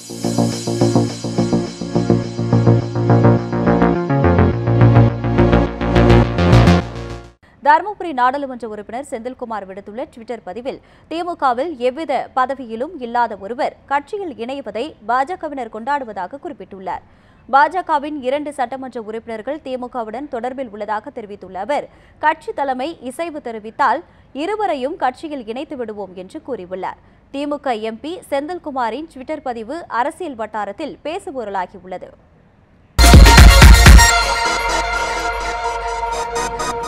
தருமபுரி நாடாளுமன்ற உறுப்பினர் செந்தில்குமார் விடுத்துள்ள ட்விட்டர் பதிவில், திமுகவில் எவ்வித பதவியிலும் இல்லாத ஒருவர் கட்சியில் இணைவதை பாஜகவினர் கொண்டாடுவதாக குறிப்பிட்டுள்ளார். பாஜகவின் 2 சட்டமன்ற உறுப்பினர்கள் திமுகவுடன் தொடர்பில் உள்ளதாக தெரிவித்துள்ள அவர், கட்சி தலைமை இசைவு தெரிவித்தால் இருவரையும் கட்சியில் இணைத்து விடுவோம் என்று கூறியுள்ளார். திமுக எம்பி செந்தில்குமாரின் ட்விட்டர் பதிவு அரசியல் வட்டாரத்தில் பேசுபொருளாகியுள்ளது.